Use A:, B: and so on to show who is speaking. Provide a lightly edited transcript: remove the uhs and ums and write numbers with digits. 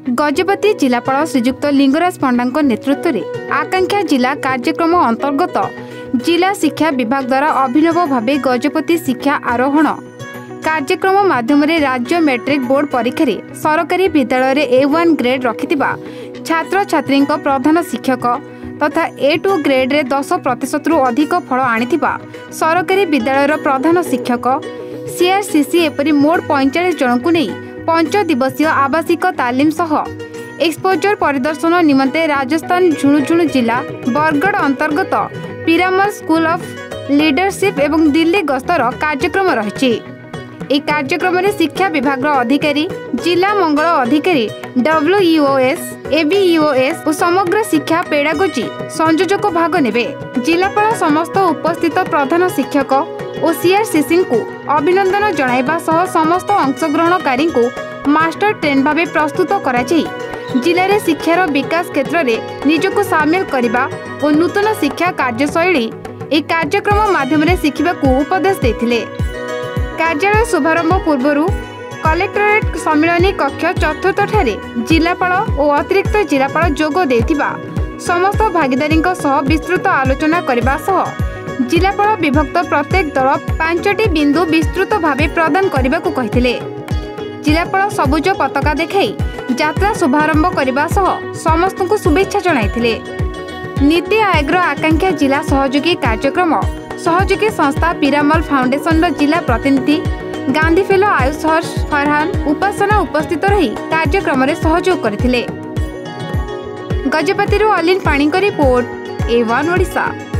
A: गजपति जिलापाल श्रीजुक्त लिंगराज पंडा नेतृत्व में आकांक्षा जिला कार्यक्रम अंतर्गत जिला शिक्षा विभाग द्वारा अभिनव भावे गजपति शिक्षा आरोहण कार्यक्रम माध्यम राज्य मैट्रिक बोर्ड परीक्षा सरकारी विद्यालय A1 ग्रेड रखिथिबा छात्र छात्री प्रधान शिक्षक तथा A2 ग्रेड रे 10% रु अधिक फल आनिथिबा सरकारी विद्यालय प्रधान शिक्षक CRCC एपरी मोट 45 जन को नहीं 5 दिवसीय आवासिक तालीम सह एक्सपोजर परिदर्शन निमंते राजस्थान झुंझुनू जिला बरगढ़ अंतर्गत पीरामल स्कूल ऑफ लीडरशिप एवं दिल्ली गस्तर कार्यक्रम रही। ए कार्यक्रम में शिक्षा विभाग अधिकारी जिला मंगल अधिकारी WEOS ABEOS और समग्र शिक्षा पेडागोजी संयोजक भाग नेबे। जिलापाल समस्त उपस्थित प्रधान शिक्षक और CRCC को अभिनंदन जणाइबा सह समस्त अंशग्रहणकारी को मास्टर ट्रेन भाव प्रस्तुत कराई जिले में शिक्षार विकास क्षेत्र में निजक सामिल करने और नूतन शिक्षा कार्यशैली एक कार्यक्रम माध्यम शिखा उपदेश देते। कार्यालय शुभारंभ पूर्व कलेक्टरेट सम्मिलनी कक्ष चतुर्थ ठारे जिलापाल और अतिरिक्त जिलापाल जोग देथिबा समस्त भागीदारी सह विस्तृत आलोचना करने सह जिलापाल विभक्त प्रत्येक दल 5टी बिंदु विस्तृत भाव प्रदान करने को कहिथिले। जिलापाल सबुज पताका देखाई यात्रा शुभारंभ करने सह समस्त को शुभेच्छा जणाइथिले। नीति आयोग आकांक्षा जिला सहयोगी कार्यक्रम सहयोगी संस्था पीरामल फाउंडेशन जिला प्रतिनिधि गांधी फेलो आयुष हर्ष फरहान उपासना उपस्थित रही कार्यक्रम में सहयोग करथिले। गजपति अलीन पाणी रिपोर्ट A1 ओडिशा।